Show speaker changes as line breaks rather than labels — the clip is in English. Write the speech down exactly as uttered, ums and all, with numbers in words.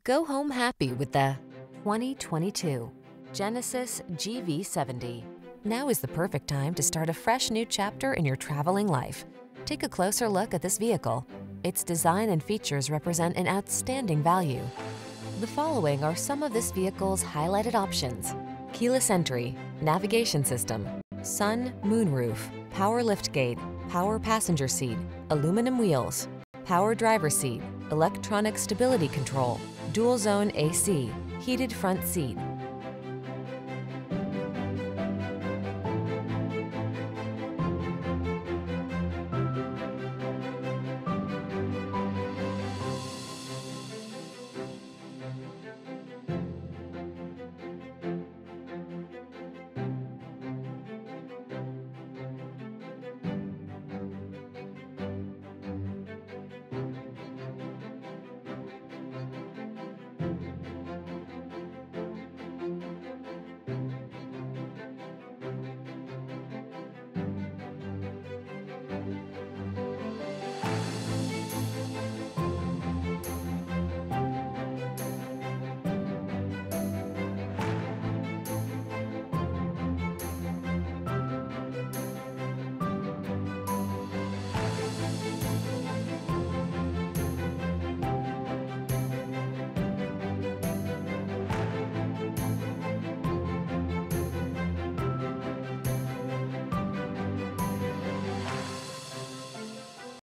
Go home happy with the twenty twenty-two Genesis G V seventy. Now is the perfect time to start a fresh new chapter in your traveling life. Take a closer look at this vehicle. Its design and features represent an outstanding value. The following are some of this vehicle's highlighted options: keyless entry, navigation system, sun, moonroof, power liftgate, power passenger seat, aluminum wheels, power driver seat, electronic stability control, dual zone A C, heated front seat,